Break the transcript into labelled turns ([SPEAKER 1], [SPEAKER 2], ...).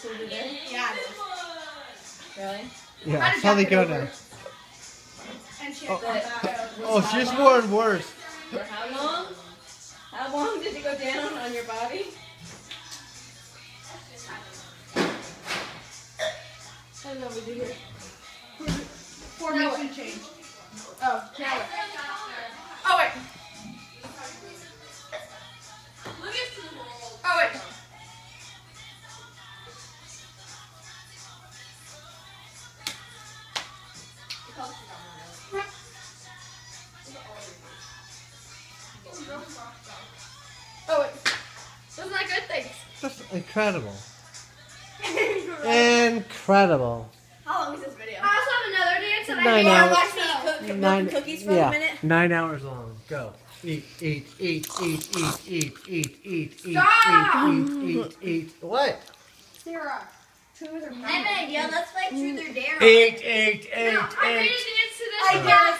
[SPEAKER 1] Truth or Dare?
[SPEAKER 2] Yeah, it is.
[SPEAKER 1] Really?
[SPEAKER 3] Yeah, that's how they go now.
[SPEAKER 2] And she
[SPEAKER 3] Oh, it's just more and worse.
[SPEAKER 1] For how long? How long did you go down on your body? I don't know what we do here.
[SPEAKER 2] Formation change. Oh, now oh, wait. Oh, wait. Oh, wait. Wasn't that good? Thanks.
[SPEAKER 3] Just incredible. Incredible.
[SPEAKER 2] How long is this video? I also have another dance that
[SPEAKER 3] 9
[SPEAKER 2] I
[SPEAKER 3] hours.
[SPEAKER 2] watch me cook milk and cookies for a minute.
[SPEAKER 3] 9 hours long. Go. Eat. What?
[SPEAKER 2] Sarah. I have an idea. Let's play Truth or Dare.
[SPEAKER 3] Eat.
[SPEAKER 2] I made a dance to this. I